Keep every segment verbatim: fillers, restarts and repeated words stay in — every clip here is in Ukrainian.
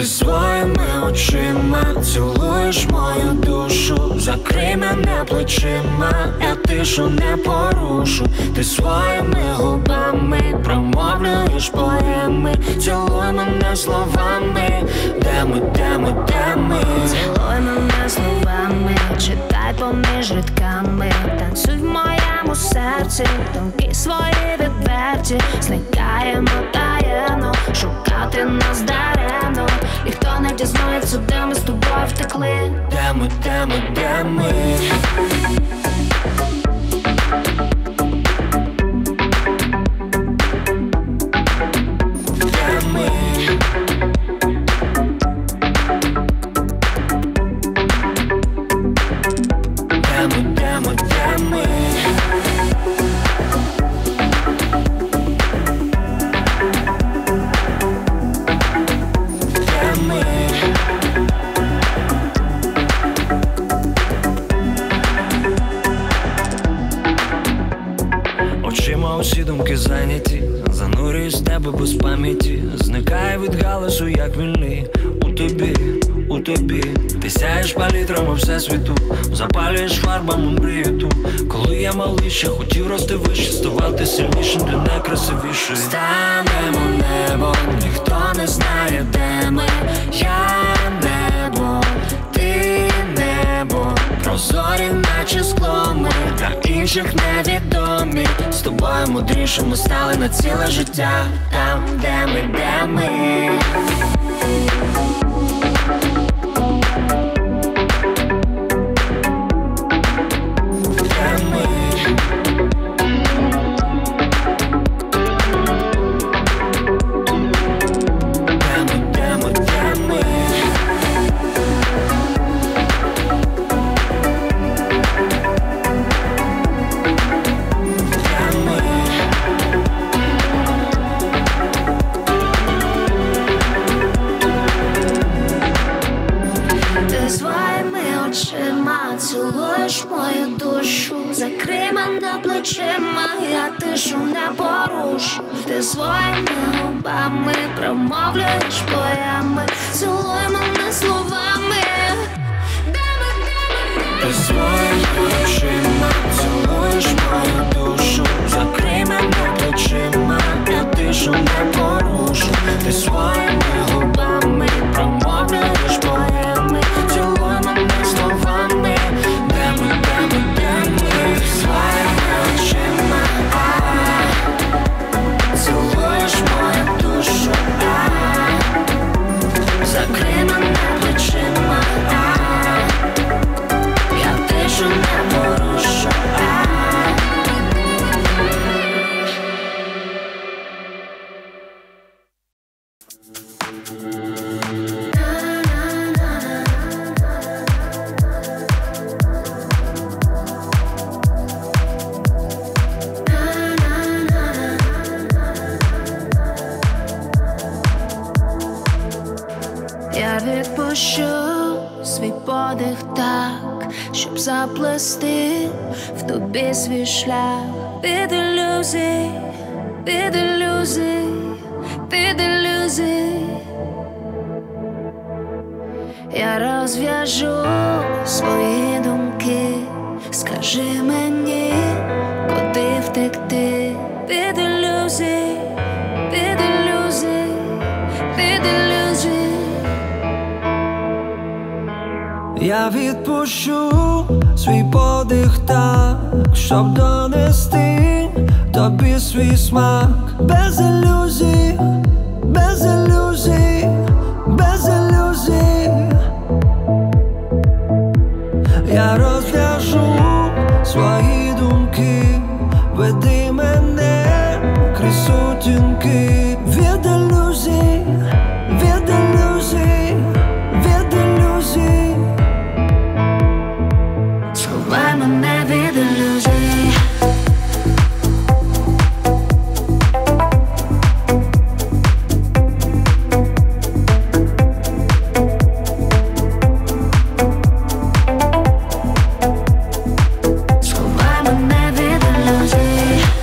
Ти своїми очима цілуєш мою душу. Закрий мене плечима, я тишу не порушу. Ти своїми губами промовлюєш поеми. Цілуй мене словами, де ми, де ми, де ми. Цілуй мене словами, читай поміж рядками. Танцюй в моєму серці, думки свої відверті. Зникаємо таємно, шукати нас даремно. Ніхто не дізнається, де ми з тобою втекли. Де ми, де ми, де ми. Очима усі думки зайняті, занурююсь в тебе без пам'яті. Зникає від галасу, як вільний. У тобі, у тобі. Ти сяєш палітрами всесвіту, запалюєш фарбами мрію ту. Коли я малий, ще хотів рости вище, ставати сильнішим для найкрасивішої. Станемо небо, ніхто не знає, де ми. Я небо, ти небо. Прозорі, наче скло ми, для інших невідомі. З тобою мудрішими стали на ціле життя. Там, де ми, де ми. Цілуєш мою душу, закрий мене плечима, я тишу не порушу. Ти своїми губами промовлюєш поеми. Цілуй мене словами, де ми, де ми, де ми. Ти своїми очима цілуєш мою душу. Закрий мене плечима, я тишу не порушу. Ти своїми губами промовлюєш поеми. Цілуй мене словами, де ми, де ми, де ми. Ти своїми очима цілуєш мою душу. Закрий мене плечима, я тишу не порушу. Я відпущу свій подих так, щоб заплести в тобі свій шлях. Від ілюзій, від ілюзій, від ілюзій. Я розв'яжу свої думки. Скажи мені, куди втекти. Від ілюзій, від ілюзій, від ілюзій. Я відпущу свій подих так, щоб донести тобі свій смак. Без ілюзій, без ілюзій, без ілюзій. Я розв'яжу свої думки. Веди мене крізь сутінки. Від ілюзій, від ілюзій, від ілюзій. Сховай мене від ілюзій. Сховай мене від ілюзій.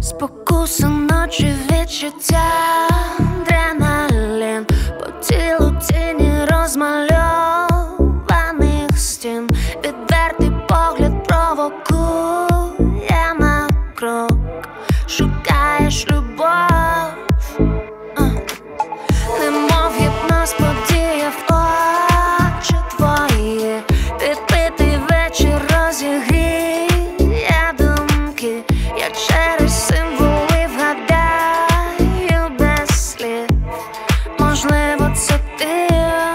Спокуса ночі, відчуття, адреналін, по тілу тіні розмальованих стін. Відвертий погляд провокує на крок. Шукаєш любов, немов гіпноз подіяв очі твої. Підпитий вечір розігріє думки. Я через символи вгадаю без слів. Можливо, це ти.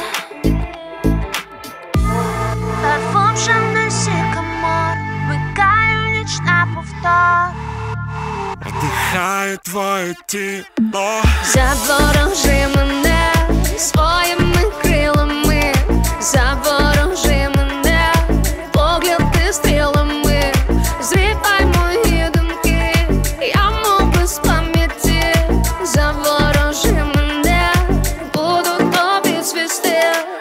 Парфум Шанель Сікамор, вмикаю ніч на повтор. Вдихаю твоє тіло, Заворожи мене своїми крилами, заворожи мене, погляд ти стрілами, зріпай мої думки, я мов без пам'яті. Заворожи мене, буду тобі цвісти.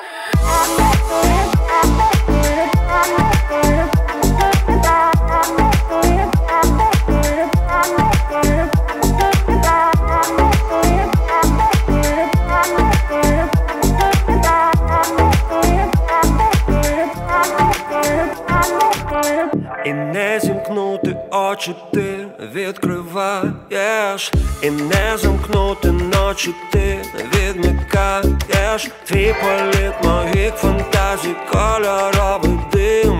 І не зімкнути очі ти відкриваєш, і не замкнути ночі ти відмикаєш. Твій політ моїх фантазій, кольоровий дим.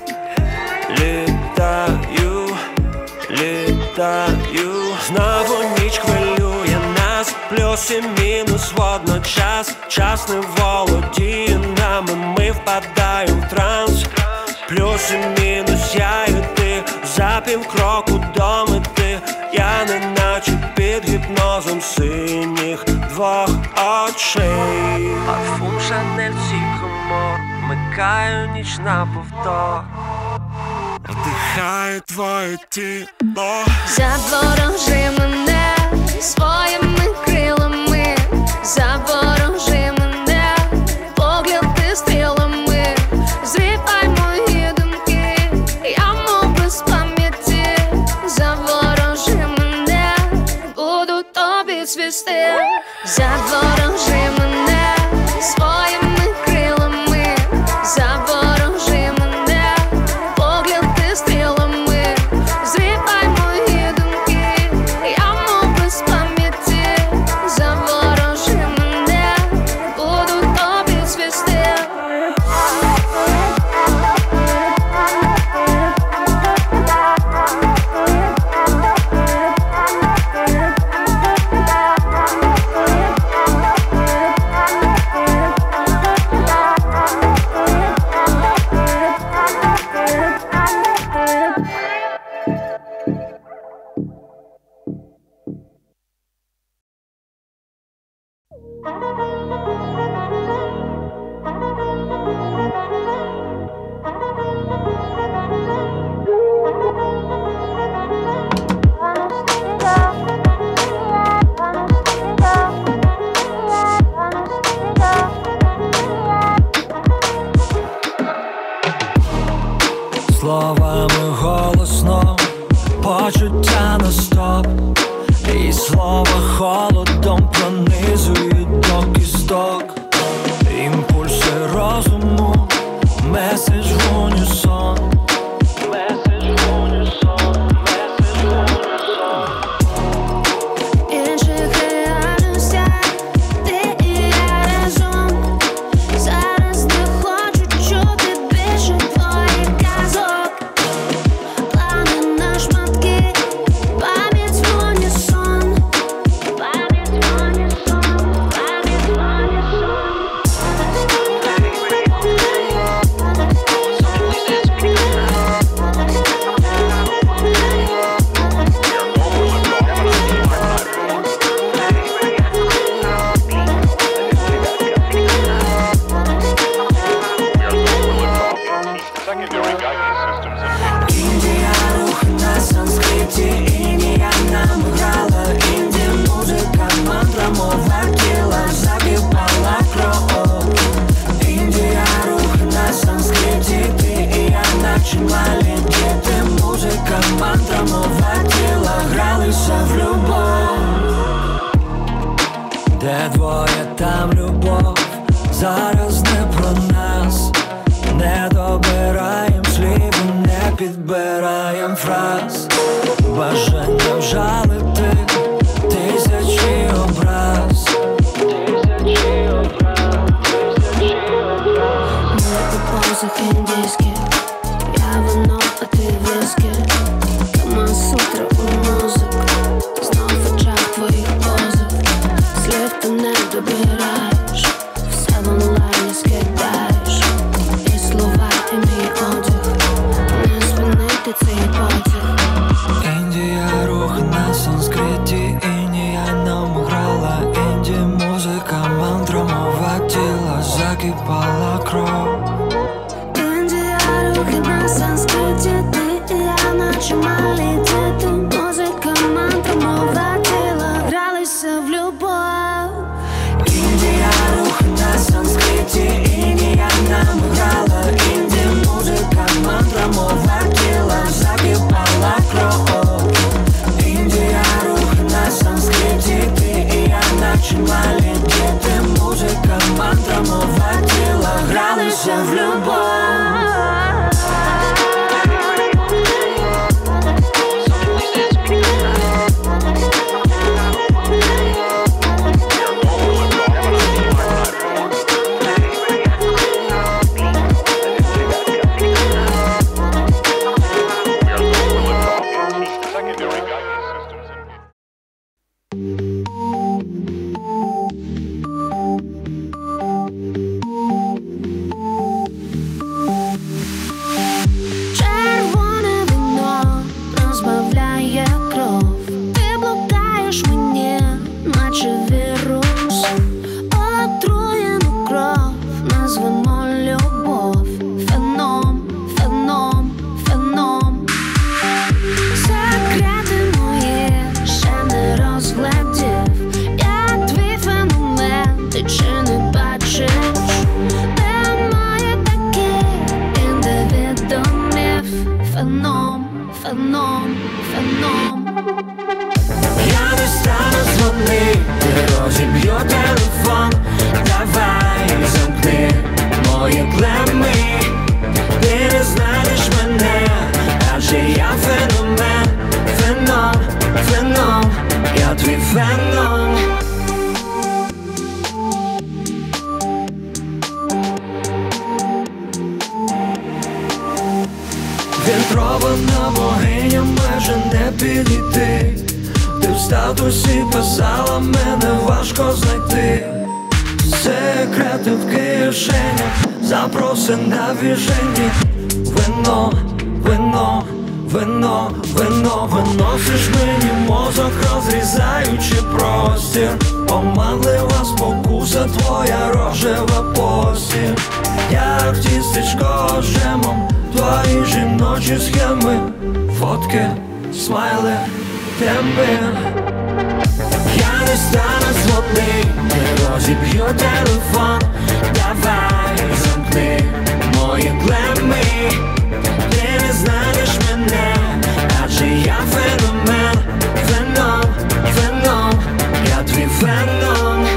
Літаю, літаю, знову ніч хвилює нас, плюс і мінус водночас. Час не володіє нами, ми впадаємо в транс. Плюс і мінус, я і ти, за півкроку до мети. Я неначе під гіпнозом синіх двох очей. Парфум Шанель Сікамор, вмикаю ніч на повтор. вдихаю твоє тіло, Заворожи мене своїми крилами, заворожи мене, погляд ти стрілами, зріпай мої думки, я мов без пам'яті. Заворожи мене, буду тобі цвісти. Заворожи мене своїми крилами, заворожи мене, погляд ти стрілами, зріпай мої думки, я мов без пам'яті. Заворожи мене, буду тобі цвісти. Словами голосно, почуття на стоп, і слова холодом пронизують до кісток. Імпульси розуму, меседж в унісон, меседж в унісон, меседж в унісон. В інших реальностях ти і я разом. Зараз не хочу чути більше твоїх казок. Плани на шматки, пам'ять в унісон, пам'ять в унісон, пам'ять в унісон. Індія рух на санскриті, Індія нам грала, Індія музика, мантра, мова тіла, закипала кров. Індія рух на санскриті, ти і я наче малі діти, музика, мантра, мова тіла, грали гралися в любов. Де двоє, там любов. Зараз не про нас. Не добираєм слів, не підбираєм фраз. Бажання вжалити тисячі образ. Тисячі образ, тисячі образ. Ми у позах індійських, я вино, а ти виски. Камасутра у мозок, знов в очах твоїх позах. Слів ти не добираєш, все в онлайні скидаєш. І слова, і мій одяг, не зупинити цей потяг. Індія, рух на санскриті, Індія нам грала. Інді, музика, мантра, мова тіла, закипала кров. Індія, рухи на санскриті, ти і я, наче малі діти. Музика, мантра, мова тіла, гралися в любов. Індія, рух на санскриті, Індія нам грала. Інді, музика, мантра, мова тіла, закипала кров. Індія, рух на санскриті, ти і я, наче малі діти. Музика, мантра, мова тіла, гралися в любов. Червоне вино розбавляє кров. Ти блукаєш мені, наче вірус. Отруєну кров назвемо любов. Феном, феном, феном. Секрети мої ще не розглядів. Я твій феномен, ти чи не бачиш? Немає таких індивідумів. Феном, феном, феном. Я не стану дзвонити, розіб'ю телефон. Давай замкни мої клеми. Ти не знаєш мене, адже я феномен. Феном, феном, я твій феном. Вінтрована богиня, майже не підійти. Ти в статусі писала, мене важко знайти. Секрети в кишенях, запроси на віжені. Вино, вино, вино, вино. Виносиш мені мозок, розрізаючи простір. Оманлива спокуса, твоя рожева постіль. Як тістечко жемом, твої жіночі схеми. Фотки, смайли, теми. Я не стану дзвонити, розіб'ю телефон. Давай замкни мої клеми. Ти не знаєш мене, адже я феномен. Феном, феном, я твій феном.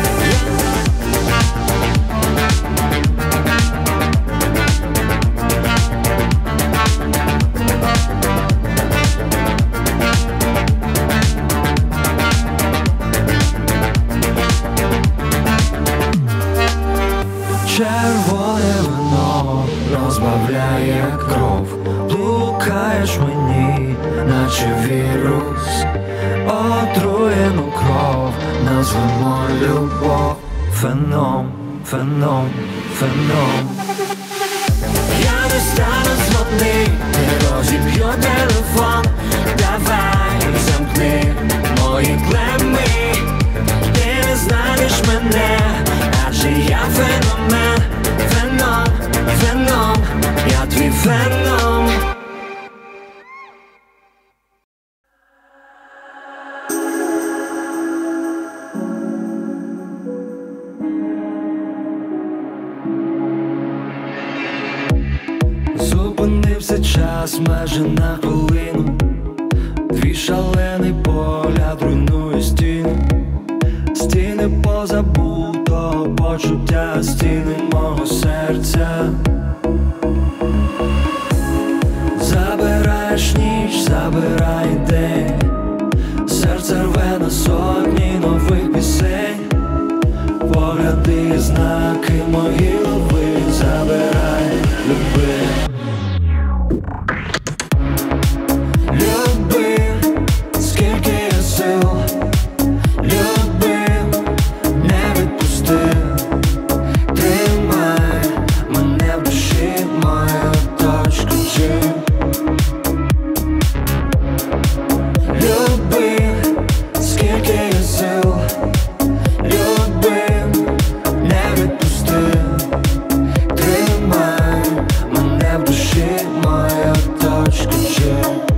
Червоне вино розбавляє кров. Блукаєш мені, наче вірус. Отруєну кров назвемо любов. Феном, феном, феном. Я не стану дзвонити, розіб'ю телефон. Давай замкни мої клеми. Ти не знаєш мене, адже я феномен. Феном, феном, я твій феном. Зупинився час майже на хвилину. Твій шалений погляд руйнує стіни, стіни позабутого почуття, стіни мого серця. Забираєш ніч, забирай день, серце рве на сотні нових пісень. Погляди, знаки мої лови, забирай, люби. Люби, скільки є сил, люби, не відпусти. Тримай мене в душі, моя точка G. Люби, скільки є сил, люби, не відпусти. Тримай мене в душі, моя точка G.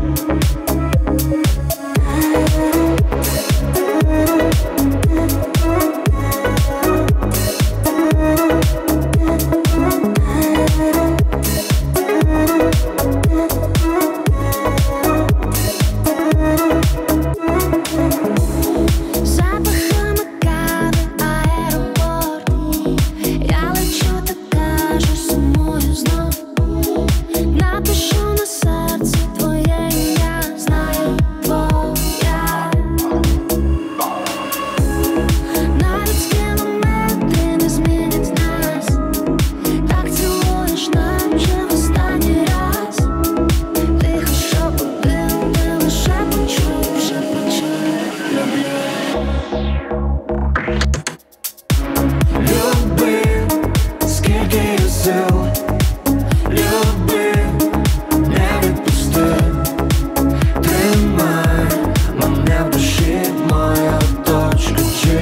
Запахами кави, аеропорт. Я лечу, та кажу, сумую знов. Напишу на серці твоє ім'я, знаю твоя. Навіть кілометри не змінять нас. Так цілуєш, наче в останній раз. Тихо шепотів, ти лише почув, вже почув. Люби, скільки є сил, люби, не відпусти. Тримай мене в душі, моя точка G.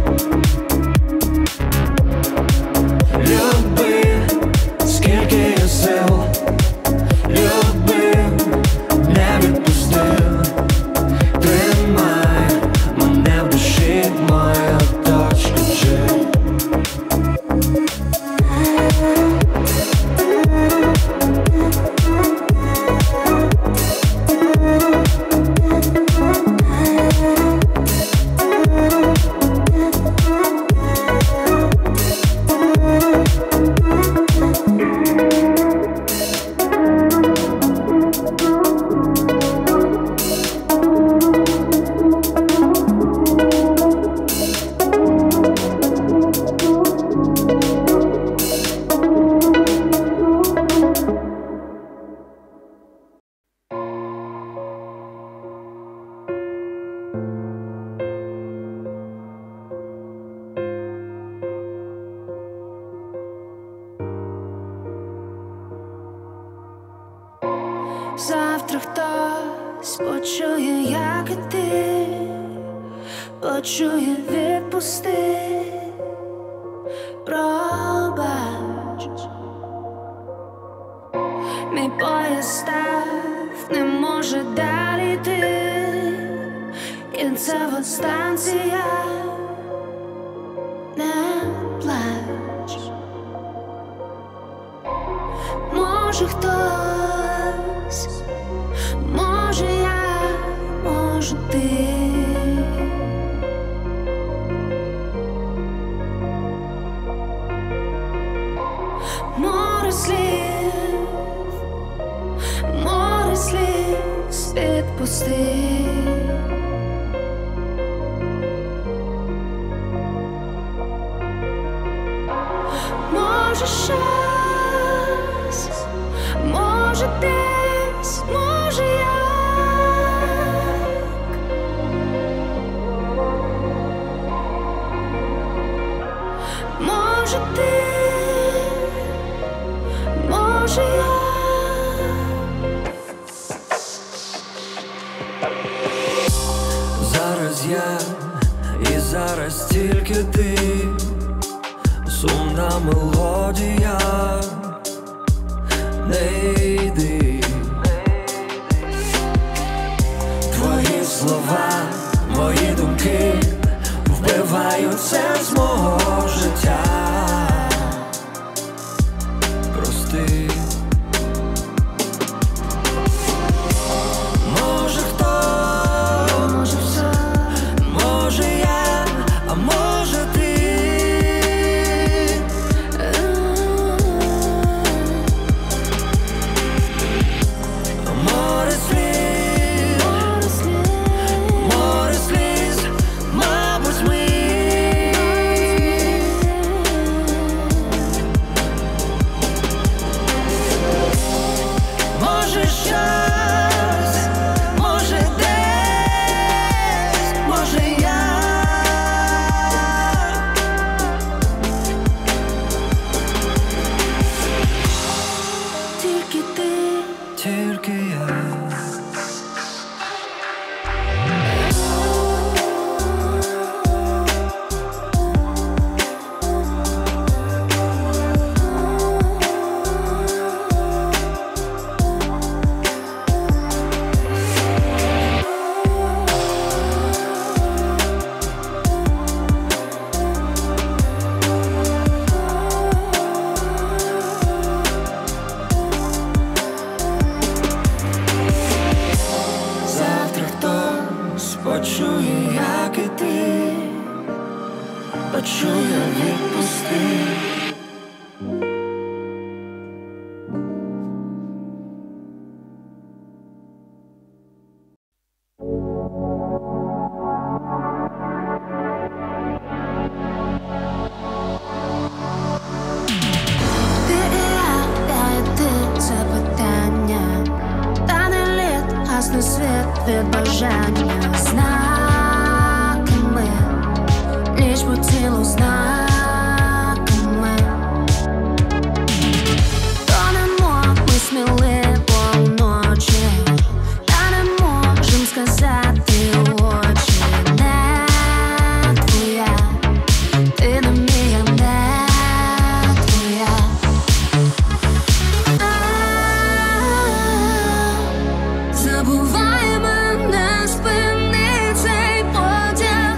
Люби, скільки є сил, люби, не відпусти. Тримай мене в душі, моя точка G. Завтра хтось почує, як і ти, почує, відпусти, пробач. Мій поїзд став, не може далі йти. Кінцева станція, не плач. Може хтось, може я, може ти. Море слів, море сліз відпусти. Може щось, може десь, може як. Може ти, може я. Зараз я і зараз тільки ти, сумна мелодія, не йди. Твої слова, мої думки вбивають сенс мого життя. Прости. Може хтось тільки я. Почує, як і ти, почує, відпусти. Ти і я, я і ти, це питання. Та не лід, гасне світ від бажання. Знаками, ніч по тілу знаками. Тонемо ми сміливо вночі, та не можем сказати в очі. Не твоя, ти не мія, не твоя. Забувай мене, спини цей потяг.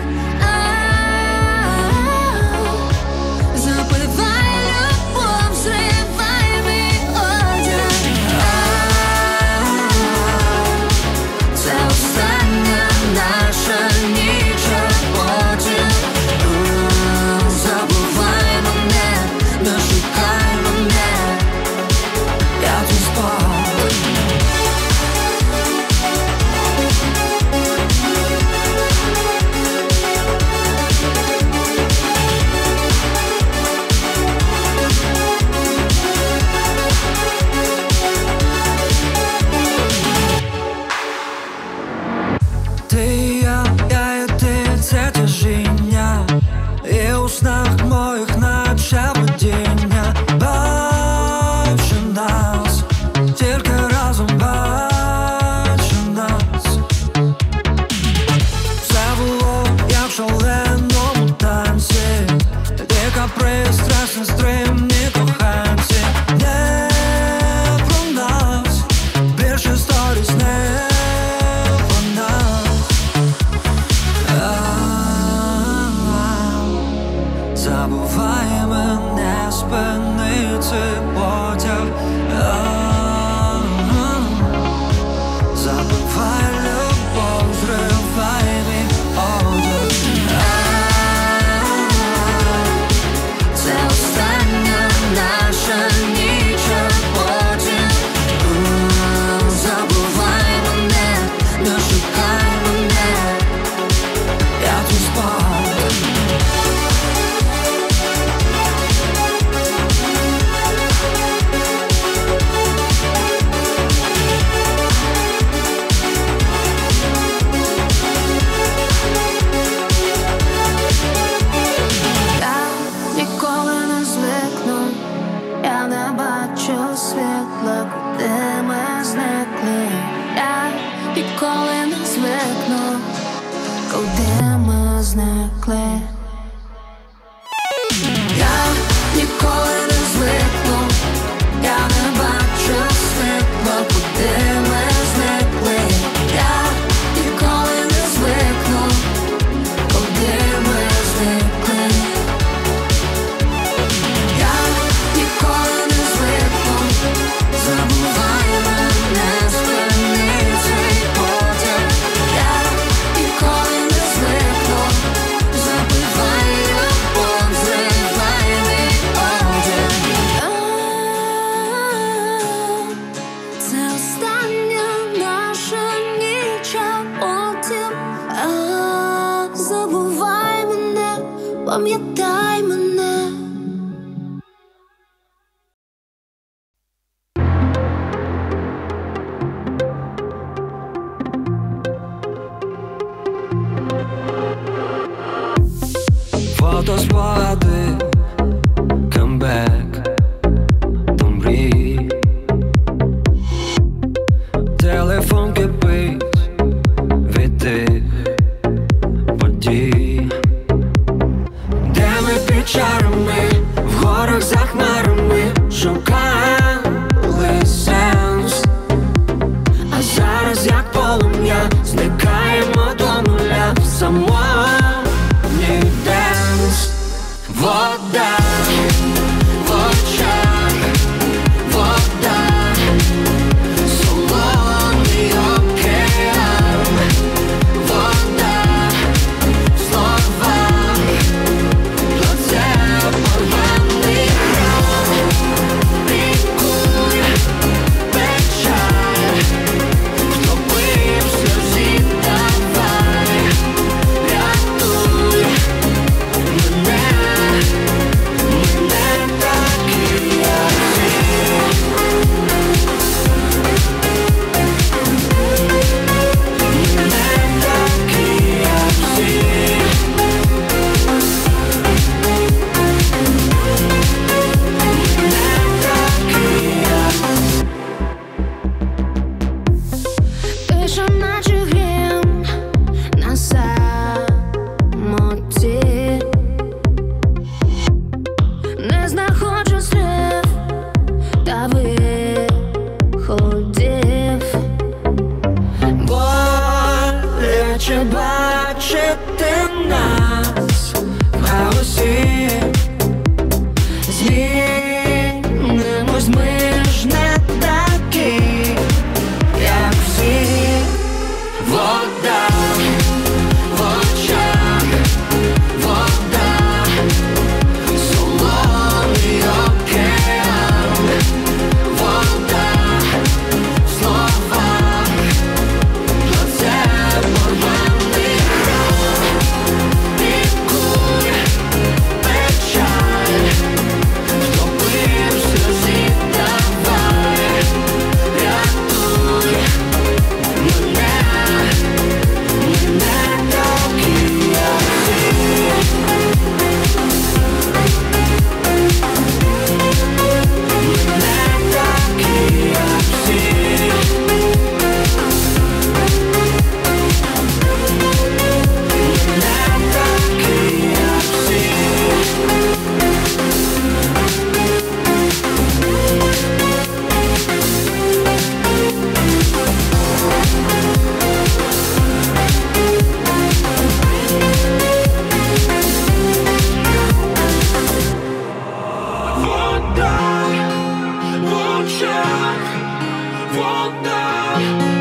Запивай любов, зривай мій одяг. Це остання наша ніч, а потім забувай мене, не шукай мене, я твій спав. Ти і я, я і ти, це тяжіння, і у снах моїх наче видіння. Бачу нас, тільки разом бачу нас. Все було, як в шаленому танці, дика пристрасть, нестримні коханці. Не про нас, більше сторіс не про нас. Забувай мене, спини цей потяг. Забивай любов, зривай мій одяг. Це остання наша ніч, а потім забувай мене, не шукай мене, я твій спав. Я ніколи не звикну, я не бачу світла, куди ми зникли. Я ніколи не звикну, куди ми зникли. Я ніколи не звикну, я не бачу світла, куди ми зникли. Я ніколи не звикну, куди ми зникли. Я ніколи не звикну, забувай мене, спини цей потяг. Я ніколи не звикну, забивай любов, зривай мій одяг. Це остання наша ніч, а потім забувай мене, пам'ятай мене. Фотоспогади, камбек до мрій. Телефон кипить від тих подій, де ми під чарами, в горах за хмарами шукали сенс. А зараз як полум'я зникаємо до нуля в самотній денс. Вода в очах, вода, солоний океан, вода в словах, плацебо порваний кров. Лікуй печаль, втопив сльозі, давай, рятуй мене. Ми не такі, як всі. Ми не такі, як всі. Ми не такі, як Тиша наче грім на самоті. Не знаходжу слів та виходів. боляче бачити нас в хаосі. Змінимось, ми ж не такі, як всі. Вода в очах, вода, солоний океан, вода в словах, плацебо порваний кров. Лікуй печаль, втопив сльозі, давай, рятуй мене. Ми не такі, як всі. Ми не такі, як всі. Ми не такі, як всі. Вода в очах, вода.